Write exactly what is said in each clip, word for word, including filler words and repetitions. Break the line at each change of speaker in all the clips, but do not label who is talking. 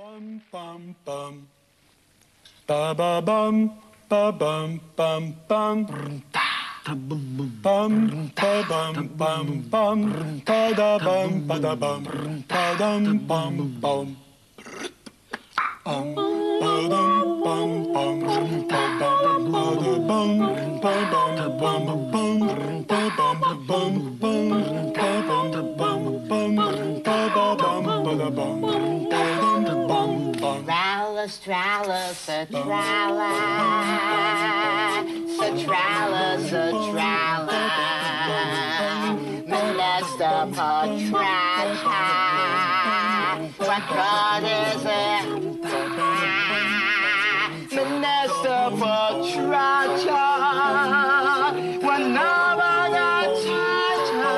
bum bum bum. Ba ba bum ba bum bum bum. Bum ba bum bum bum. Ba da bum ba da bum. Ba dum bum bum. Bum ba dum bum bum. Ba bum ba da bum. Ba bum bum bum. Ba bum bum bum. Ba bum bum bum. Ba ba bum ba da bum.
Tralla, tralla, tralla, tralla, tralla, Minister Patracha, what God is it? Minister Patracha, what Navagacha,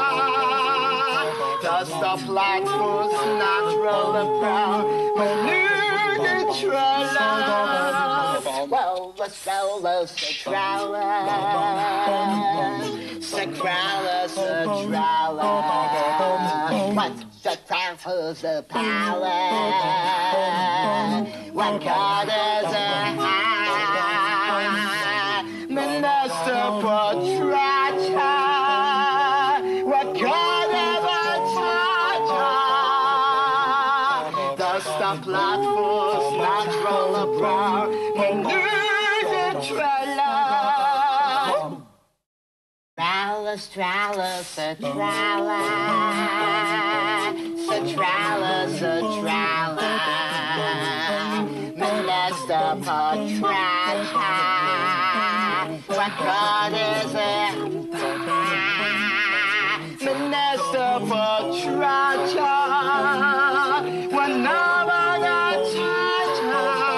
dust of black foot's natural and proud. Well, the fellas are tralla, Sacrala, Sacrala. What's the time for the palace? What God is a high Minister Patracha? What God ever touch? Dust of black foot's natural apart. Tralla, tralla, tralla, tralla, Minister Patracha, what God is it? Minister Patracha, what Navagacha,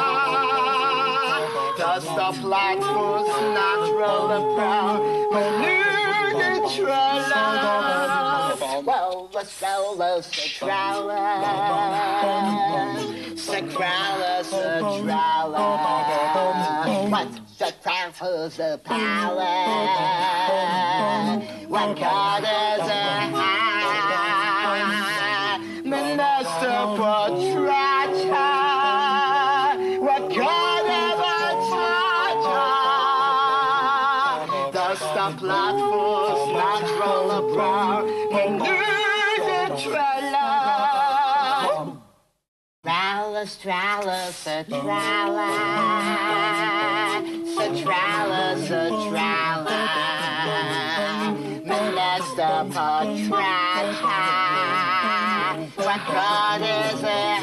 dust of black foot's natural and proud. Well, the fellas are tralla, Sacrala, Sacrala. What's the time for the palace? What God is a high Minister Patracha? What God ever touch? Dust of black foot's natural apart. Tralla, tralla, tralla, tralla, tralla, Minister Patracha, what God is it?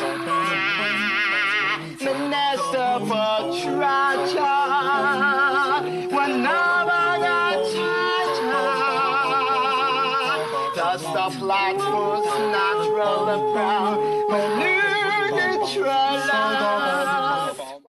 Minister Patracha, what Navagacha, dust of black foot's natural and proud.